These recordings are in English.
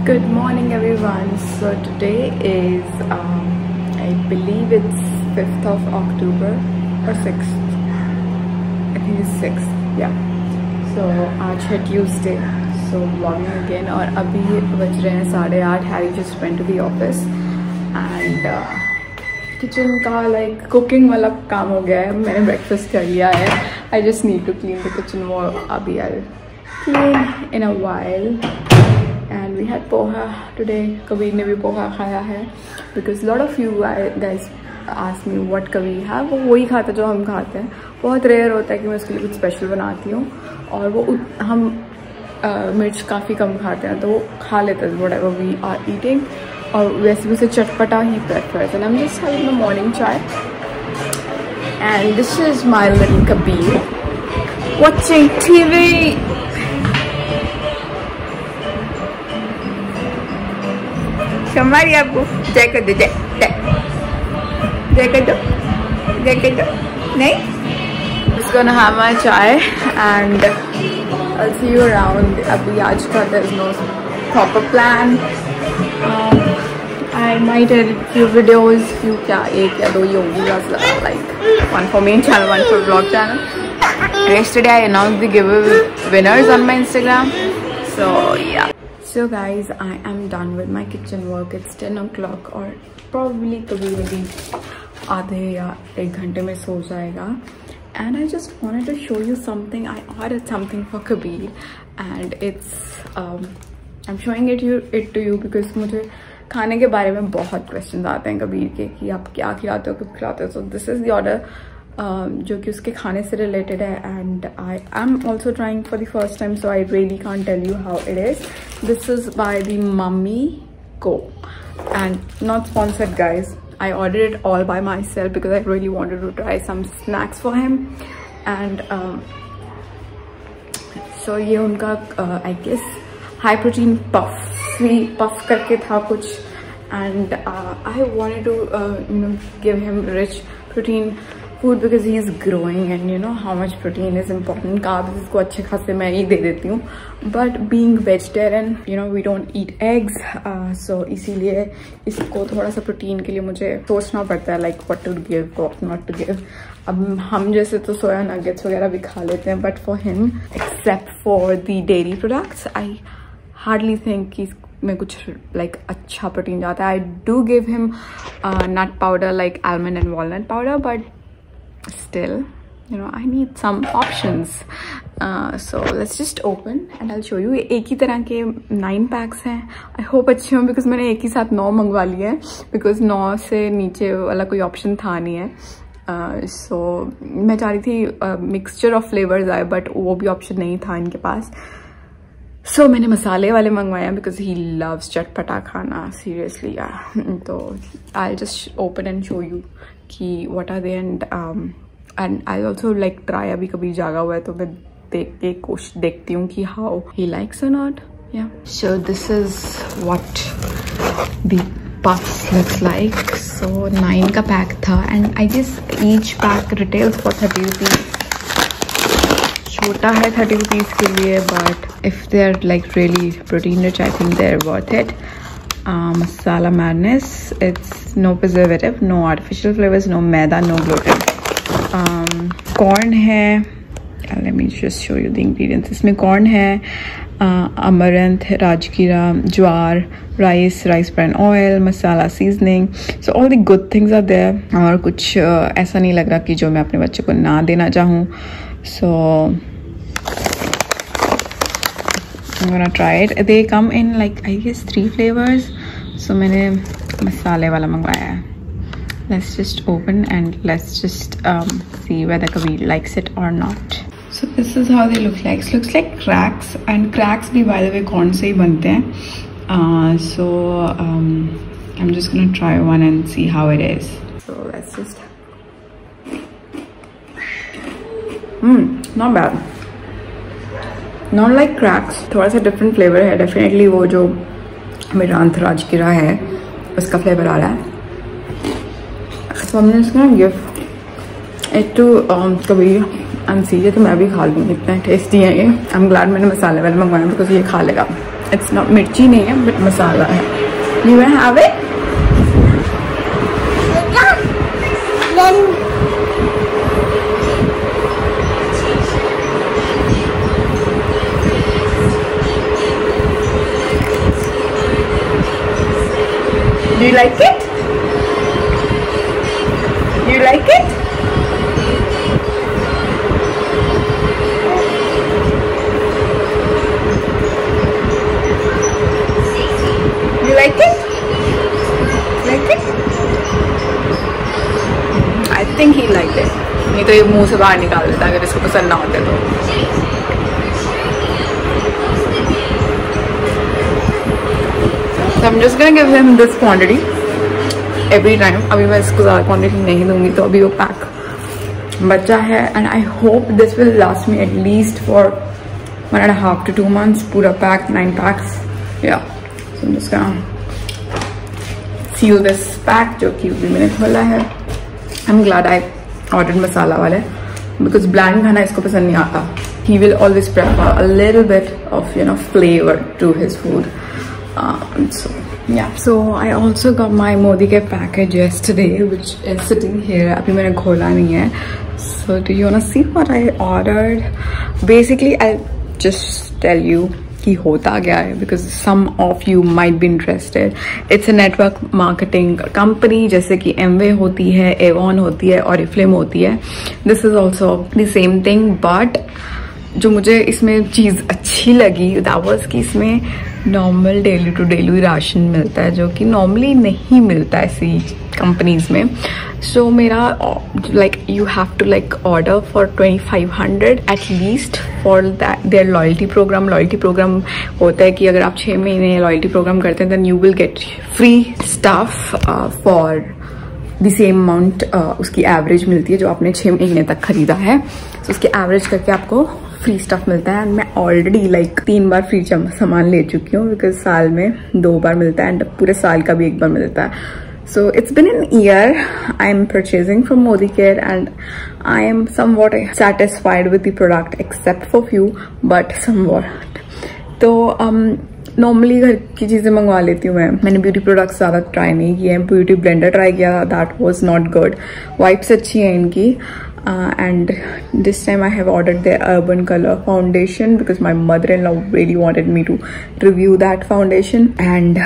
Good morning everyone. So today is I believe it's 5th of October or 6th. I think it's 6th. Yeah. So आज है Tuesday. So vlogging again और अभी बज रहे हैं 8:30. Harry just went to the office and kitchen का like cooking वाला काम हो गया है. मैंने breakfast कर लिया है. I just need to clean the kitchen more. अभी I'll clean in a while. And we had poha today. Kabir ने भी पोहा खाया है because lot of you guys ask me what Kabir है. वो वही खाता जो हम खाते हैं. बहुत रेयर होता है कि मैं उसके लिए कुछ स्पेशल बनाती हूँ और वो हम मिर्च काफ़ी कम खाते हैं तो वो खा लेते हैं whatever we are eating. और वैसे भी उसे चटपटा ही प्रेफर है. I'm just having my morning chai and this is my little Kabir watching TV. हमारी आपको जय कर दो, जय कर दो, जय कर दो. नहीं, just gonna have my chai and I'll see you around. अभी आज का there is no proper plan. I might edit few videos, few क्या एक या दो ही होगी, like one for main channel, one for vlog channel. Yesterday I announced the giveaway winners on my Instagram, so yeah. So guys, I am done with my kitchen work. It's 10 o'clock और probably कभी भी आधे या एक घंटे में सो जाएगा. And I just wanted to show you something. I ordered something for Kabir and it's I'm showing it to you because मुझे खाने के बारे में बहुत questions आते हैं कबीर के कि आप क्या खिलाते हो, कब खिलाते हो. So this is the order जो कि उसके खाने से रिलेटेड है and I am also trying for the first time so I really can't tell you how it is. This is by the Mummy Co and not sponsored guys. I ordered it all by myself because I really wanted to try some snacks for him and so ये उनका I guess high protein puff करके था कुछ and I wanted to give him rich protein food because he is growing and you know how much protein is important. Carbs इसको अच्छे खासे मैं ही दे देती हूँ but being vegetarian you know we don't eat eggs so इसीलिए इसको थोड़ा सा प्रोटीन के लिए मुझे सोचना पड़ता है like what to give, what not to give. अब हम जैसे तो सोया नगेट्स वगैरह भी खा लेते हैं but for him except for the dairy products I hardly think कि में कुछ like अच्छा प्रोटीन जाता है. I do give him nut powder like almond and walnut powder but still you know I need some options. So let's just open and I'll show you. ये एक ही तरह के 9 पैक्स हैं. I hope अच्छे हों because मैंने एक ही साथ 9 मंगवा लिए हैं because 9 से नीचे वाला कोई ऑप्शन था नहीं है. So मैं चाह रही थी मिक्सचर ऑफ फ्लेवर्स आए बट वो भी ऑप्शन नहीं था इनके पास. So मैंने मसाले वाले मंगवाए हैं because he loves चटपटा खाना seriously yeah. तो I'll just open and show you कि what are they and I'll also like try. अभी कभी जागा हुआ है तो मैं देखती हूँ कि how he likes or not. Yeah. So this is what the puffs looks like. So 9 का पैक था and I guess each pack retails for 30 rupees. छोटा है 30 rupees के लिए but if they're like really protein rich I think they're worth it. Masala madness, it's no preservative, no artificial flavors, no maida, no gluten. Corn है, let me just show you the ingredients. इसमें corn है, amaranth, rajgira, jowar, rice bran oil, masala seasoning. So all the good things are there. और कुछ ऐसा नहीं लग रहा कि जो मैं अपने बच्चे को ना देना चाहूँ. So I'm gonna try it. They come in like I guess 3 flavors. So मैंने मसाले वाला मंगवाया है. Let's just open and let's just see whether Kabir likes it or not. So this is how they look like. It looks like cracks and cracks भी by the way corn से ही बनते हैं. So I'm just gonna try one and see how it is. So let's just. Not bad. Not like cracks. थोड़ा सा different flavor है. Definitely वो जो मेरांथ राजगिरा है उसका फ्लेवर आ रहा है. So I'm just gonna give it to Kabir and see. ये तो मैं भी खा लूँगी. इतना टेस्टी है ये. I'm glad मैंने मसाले वाले मंगवाए because ये खा लेगा. इट्स नॉट मिर्ची नहीं है बट मसाला है. You want have it? Do you like it? You like it? You like it? Like it? I think he liked it. नहीं तो ये मुंह से बाहर निकाल देता अगर इसको पसंद ना होते तो. So I'm just gonna give him this quantity every time. अभी मैं इसको ज़्यादा quantity नहीं दूंगी तो अभी वो पैक बचा है and I hope this will last me at least for 1.5 to 2 months. पूरा pack 9 packs. Yeah. So I'm just gonna seal this pack जो कि अभी मैंने खोला है. I'm glad I ordered मसाला वाले because bland खाना इसको पसंद नहीं आता. He will always prefer a little bit of flavor to his food. So yeah, so I also got my Modi Care package yesterday, which is sitting here. अभी मैंने खोला नहीं है. So do you wanna see what I ordered? Basically, I'll just tell you कि होता क्या है because some of you might be interested. It's a network marketing company जैसे कि Amway होती है, Avon होती है, Oriflame होती है. This is also the same thing, but जो मुझे इसमें चीज़ अच्छी लगी that was कि इसमें normal daily to daily ration मिलता है जो कि नॉर्मली नहीं मिलता है ऐसी कंपनीज में. सो मेरा like you have to like order for 2500 at least for that there loyalty program होता है कि अगर आप 6 महीने लॉयल्टी प्रोग्राम करते हैं then you will get free stuff for the same amount. उसकी एवरेज मिलती है जो आपने 6 महीने तक खरीदा है. तो उसकी एवरेज करके आपको फ्री स्टफ मिलता है. एंड मैं ऑलरेडी लाइक 3 बार फ्री सामान ले चुकी हूँ बिकॉज साल में 2 बार मिलता है एंड पूरे साल का भी 1 बार मिलता है. So it's been an year I am purchasing from Modicare and I am somewhat satisfied with the product except for few but somewhat. तो नॉर्मली घर की चीज़ें मंगवा लेती हूँ मैंने ब्यूटी प्रोडक्ट्स ज़्यादा ट्राई नहीं किए हैं. ब्यूटी ब्लेंडर ट्राई किया, that was not good. Wipes अच्छी हैं इनकी. And this time I have ordered their Urban Color foundation because my mother-in-law really wanted me to review that foundation. And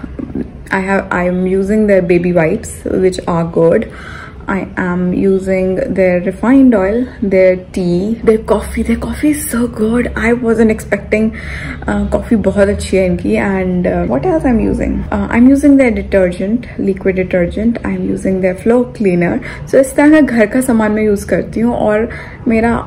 I am using their baby wipes which are good. I am using their refined oil, their tea, their coffee. Their coffee is so good. I wasn't expecting coffee बहुत अच्छी है इनकी. And what else I'm using? I'm using their detergent, liquid detergent. I'm using their floor cleaner. So इस तरह का घर का सामान मैं यूज़ करती हूँ और मेरा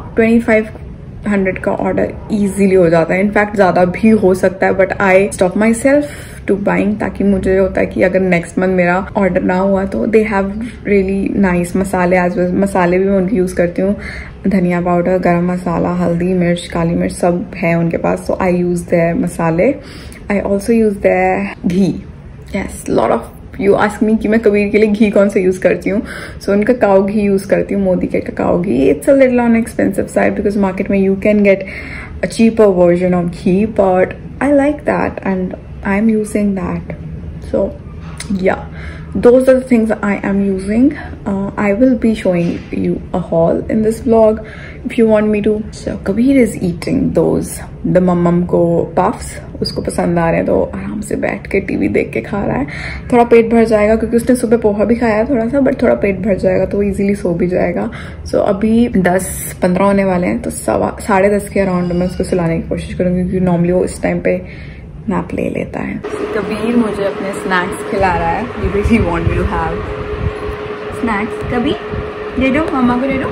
2500 का ऑर्डर इजीली हो जाता है. इनफैक्ट ज़्यादा भी हो सकता है but I stop myself to buying ताकि मुझे होता है कि अगर नेक्स्ट मंथ मेरा ऑर्डर ना हुआ तो दे हैव रियली नाइस मसाले. एज वेल मसाले भी मैं उनकी यूज़ करती हूँ. धनिया पाउडर, गरम मसाला, हल्दी, मिर्च, काली मिर्च सब है उनके पास. सो आई यूज़ देयर मसाले. I also use their ghee. Yes, lot of you ask me कि मैं कबीर के लिए घी कौन सा यूज़ करती हूँ. सो उनका काऊ घी यूज़ करती हूँ, मोदी के cow ghee. It's a little on expensive side because market में you can get a cheaper version of ghee but I like that and I'm using that. So yeah, those are the things I am using. I will be showing you a haul in this vlog if you want me to. So Kabir is eating those the मम्मम को puffs. उसको पसंद आ रहे हैं तो आराम से बैठ के टीवी देख के खा रहा है. थोड़ा पेट भर जाएगा क्योंकि उसने सुबह पोहा भी खाया थोड़ा सा बट थोड़ा पेट भर जाएगा तो इजीली सो भी जाएगा. सो अभी 10-15 होने वाले हैं तो 10:30 के अराउंड मैं उसको सुलाने की कोशिश करूँगी क्योंकि नॉर्मली वो इस टाइम पे नैप ले लेता है. कबीर मुझे अपने स्नैक्स खिला रहा है. You really want me to have snacks. Kabir दे दो, मम्मा को दे दो.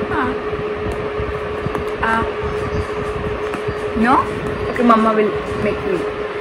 हाँ no okay, mumma will make me.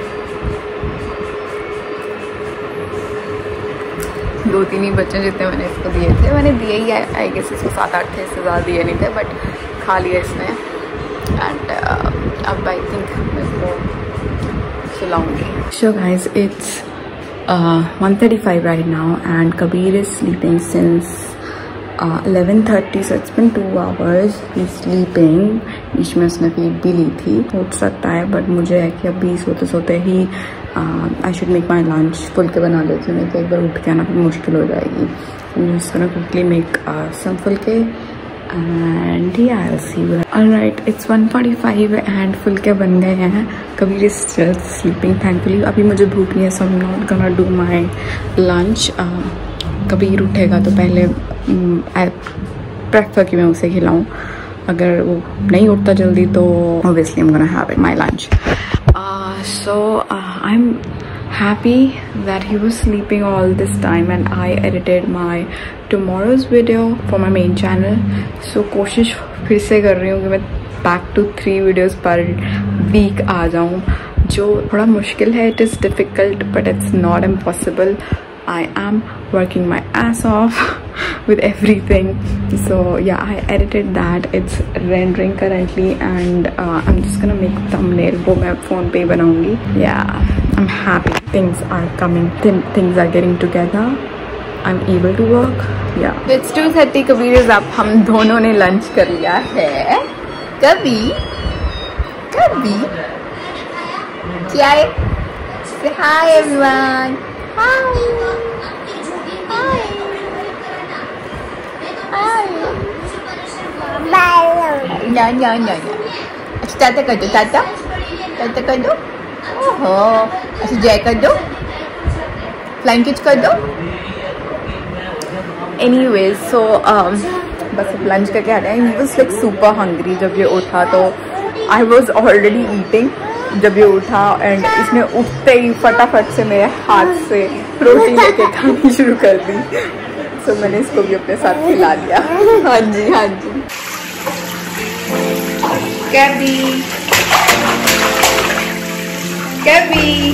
2-3 ही बच्चे जितने मैंने इसको दिए थे मैंने दिए ही. आई गेस इसको 7-8 थे, इससे ज़्यादा दिए नहीं थे बट खा लिया इसने. एंड अब आई थिंक मैं इसको सुलाऊंगी. So guys, it's 1:35 right now and Kabir is sleeping since 11:30, so it's been 2 hours. He's sleeping. बीच में उसने फीड भी ली थी, उठ सकता है, बट मुझे है कि अभी सोते सोते ही I should make my lunch. फुल्के बना लेती हूँ, नहीं तो एक बार उठ के आना फिर मुश्किल हो जाएगी. I'm just gonna quickly make some फुल्के and yeah, I'll see you. Alright, it's 1:45 and फुल्के बन गए हैं. Kabir is still sleeping thankfully. अभी मुझे भूख नहीं है, so I'm not gonna do my lunch. Kabir उठेगा तो पहले I prefer कि मैं उसे खिलाऊं. अगर वो नहीं उठता जल्दी तो obviously I'm gonna have my lunch. So I'm happy that he was sleeping all this time and I edited my tomorrow's video for my main channel. So कोशिश फिर से कर रही हूँ कि मैं back to 3 videos per week आ जाऊँ, जो थोड़ा मुश्किल है. It is difficult but it's not impossible. I am working my ass off with everything. So yeah, I edited that. It's rendering currently and I'm just gonna make a thumbnail. वो मैं phone पे बनाऊंगी. Yeah, I'm happy. Things are coming. Things are getting together. I'm able to work. Yeah. It's 2:30. Kabir is up. हम दोनों ने lunch कर लिया है. Kabir, क्या है? Say hi everyone. Hi. No. अच्छा टाटा कर दो, टाटा कर दो. ओहो, अच्छा जय कर दो, फ्लाइंग किच कर दो. Anyways, so बस अब लंच करके आ रहे हैं. He was like super hungry जब ये उठा, तो I was already eating जब ये उठा एंड इसने उठते ही फटाफट से मेरे हाथ से रोटी लेके खानी शुरू कर दी. तो मैंने इसको भी अपने साथ खिला दिया. हाँ जी. Kabby.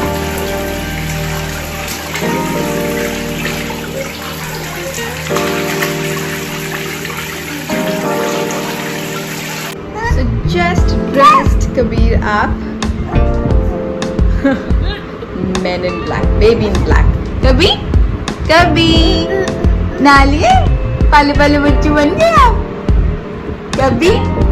So just dressed Kabir up. Men in black, baby in black. Kabby. नालिए पाले बच्चे बन गया. कभी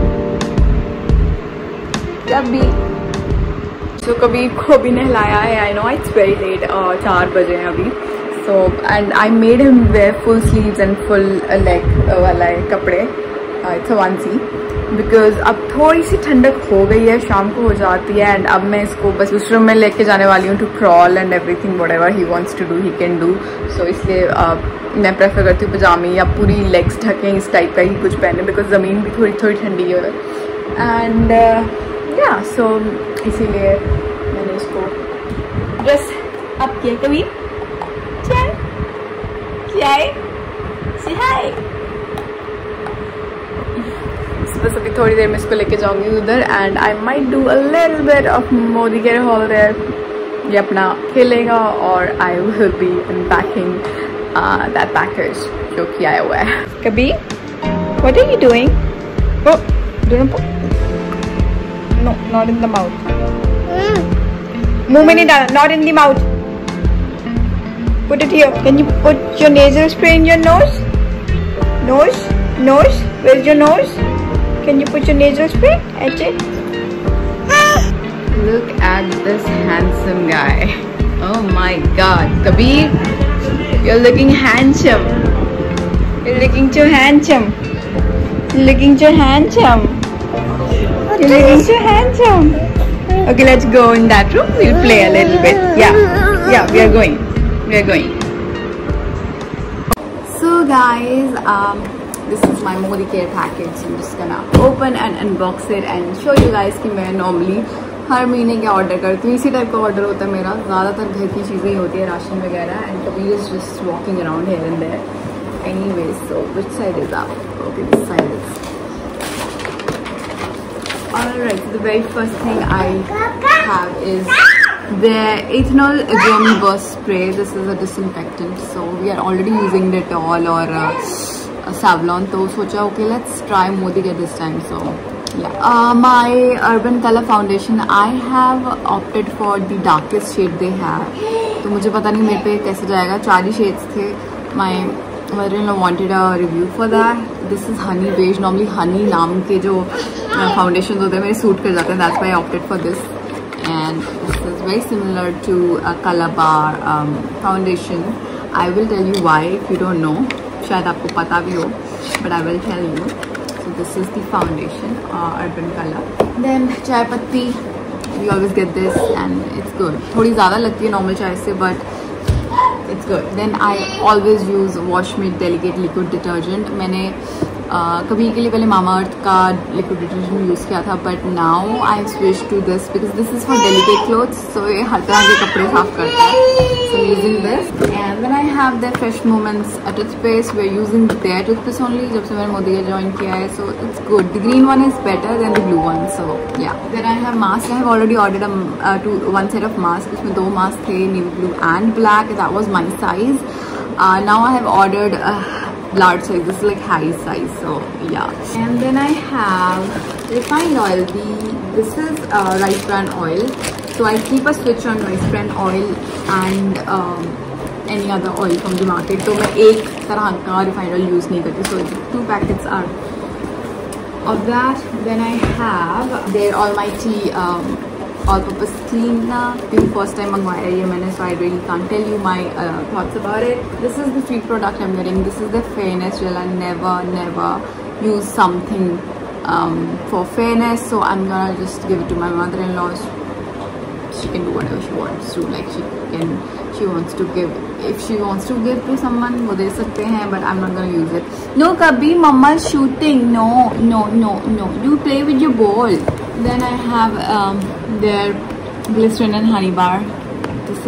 so कभी को भी नहलाया है. I know it's very late. 4 बजे हैं अभी. So and I made him wear full sleeves and full leg वाला कपड़े. It's a onesie because अब थोड़ी सी ठंडक हो गई है, शाम को हो जाती है. एंड अब मैं इसको बस दूसरे रूम में लेके जाने वाली हूँ to crawl and everything whatever he wants to do he can do. So इसलिए मैं प्रेफर करती हूँ पजामी या पूरी लेग्स ढकें, इस टाइप का ही कुछ पहने बिकॉज ज़मीन भी थोड़ी ठंडी है उधर. एंड या सो इसीलिए मैंने इसको ड्रेस अप किया. कभी क्या है हाय. बस अभी थोड़ी देर में इसको लेके जाऊंगी उधर and I might do a little bit of Modicare hall there. ये अपना खेलेगा और I will be unpacking that package जो कि आया हुआ है. कभी what are you doing? Oh, no, not in the mouth. मुंह में नहीं डालना. Not in the mouth. Put it here. Can you put your nasal spray in your nose? Nose. Where's your nose? Can you put your nasal spray? At it. Look at this handsome guy. Oh my God, Kabir. You're looking handsome. You're looking too handsome. You're looking too handsome. You're looking too handsome. Okay, let's go in that room. We'll play a little bit. Yeah, we are going. So guys, this is my Modi Care package. I'm just gonna open and unbox it and show you guys कि मैं normally हर महीने क्या order करती हूँ. इसी type का order होता है मेरा. ज़्यादातर घर की चीज़ें ही होती है, राशन वगैरह. And Kabir is just walking around here and there. Anyways, so which side is up? Okay, this side is. Alright, the very first thing I have is the ethanol German burst spray. This is a disinfectant, so we are already using Dettol or Savlon. तो सोचा okay, let's try Modi Care this time. So yeah, my Urban Color Foundation, I have opted for the darkest shade they have. तो मुझे पता नहीं मेरे पे कैसे जाएगा. 4 ही शेड्स थे. My mother-in-law wanted a review for that. This is honey beige. Normally honey नाम के जो foundations होते हैं मेरे सूट कर जाते हैं. That's why I opted for this. And this is very similar to a Calabar foundation. I will tell you why if you don't know. शायद आपको पता भी हो, but I will tell you. So this is the foundation, Urban Color. Then चाय पत्ती. We always get this and it's good. थोड़ी ज़्यादा लगती है normal चाय से, but it's good. Then I always use Washmade Delicate Liquid Detergent. मैंने कभी के लिए पहले Mama Earth का liquid detergent यूज़ किया था, but now I switched to this because this is for delicate clothes. So ये हर तरह के कपड़े साफ करता है. So I'm using this. And then I have the Fresh Moments toothpaste. We're using their toothpaste only. जब से मैंने मोदी का join किया है, so it's good. The green one is better than the blue one. So yeah. Then I have mask. I have already ordered one set of masks. उसमें 2 masks थे, navy blue and black. That was my size. Now I have ordered large size. This is like Harry's size. So yeah. And then I have refined oil. This is rice bran oil. So I keep a switch on rice bran oil and any other oil from the market. तो मैं एक तरह का refined oil use नहीं करती. So 2 packets are of that. Then I have their almighty all-purpose cleaner. First time मंगवाया ये मैंने, so I really can't tell you my thoughts about it. This is the free product I'm getting. This is the Fairness Gel. I never use something for fairness, so I'm gonna just give it to my mother-in-law. She can do whatever she wants to. Like she wants to give. If she wants to give to someone, वो दे सकते हैं, but I'm not gonna use it. No, कभी mama's shooting. No. You play with your ball. Then I have their glycerin and honey bar. This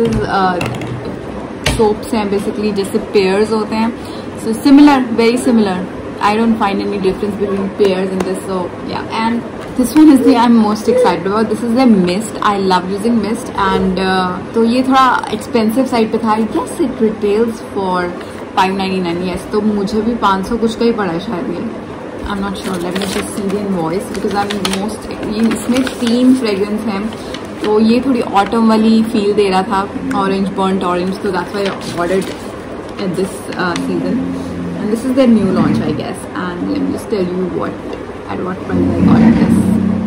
is soaps हैं basically, जैसे pears होते हैं. So similar, very similar. I don't find any difference between pears and this. So yeah, and this one is the I'm most excited about. This is the mist. I love using mist, and तो ये थोड़ा expensive side पे था. Yes, it retails for $5.99. Yes, तो मुझे भी 500 कुछ का ही पड़ा है शायद ये. I'm not sure. Let me just see the invoice because I'm most. इसमें 3 fragrance हैं, तो ये थोड़ी autumn वाली feel दे रहा था. Orange, burnt orange. So that's why I ordered at this season. And this is their new launch, I guess. And let me just tell you at what price I got this.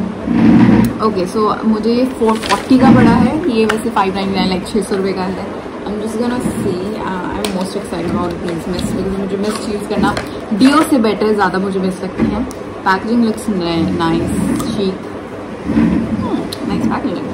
Okay, so मुझे ये 440 का पड़ा है. ये वैसे 599 like 600 रुपये का है. I'm just gonna see. I'm most excited about these mist because मुझे mist use करना Dio से better ज़्यादा मुझे mist लगती है. Packaging looks nice, chic. Nice packaging.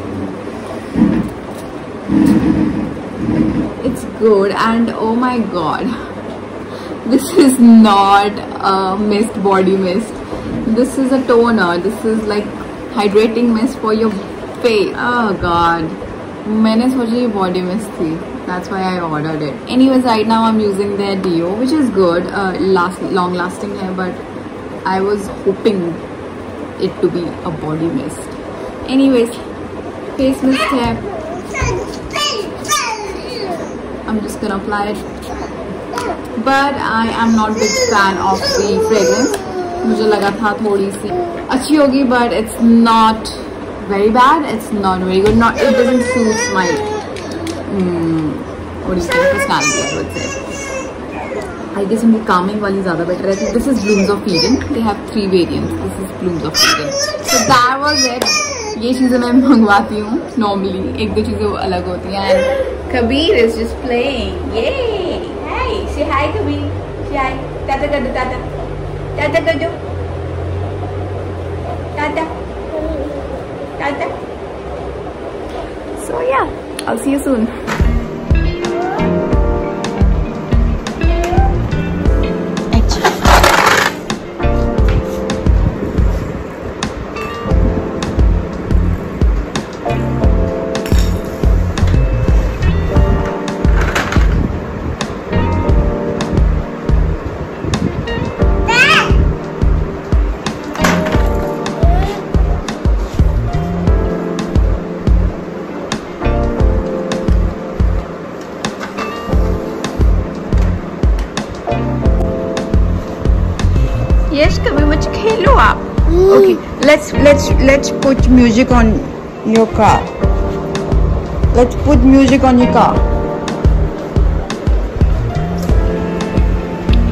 It's good, and oh my god. This is not a mist, body mist. This is a toner. This is like hydrating mist for your face. Oh god. मैंने सोचा ये body mist थी. That's why I ordered it. Anyways, right now I'm using their Dio, which is good. Long lasting है, but I was hoping it to be a body mist. Anyways, face mist है. I'm just gonna apply it. But I am not big fan of the fragrance. मुझे लगा था थोड़ी सी अच्छी होगी, but it's not very bad. It's not very good. It doesn't suit my what is the personality, I would say. I guess इनकी calming वाली ज़्यादा better है. This is Blooms of Eden. They have 3 variants. This is Blooms of Eden. So that was it. ये चीज़ें मैं मंगवाती हूँ normally. 1-2 चीज़ें वो अलग होती हैं. And Kabir is just playing. Yay! Hey, say hi, Kabir. Say hi. Tata कर दो, tata. Tata कर दो. Tata. Tata. So yeah, I'll see you soon. Yes, कभी मुझे खेलो आप. Okay, let's put music on your car. Let's put music on your car.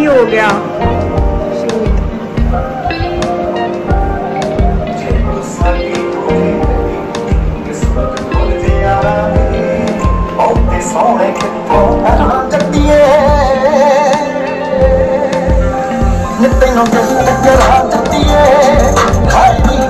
हो गया। नित्ते नौ चक्कर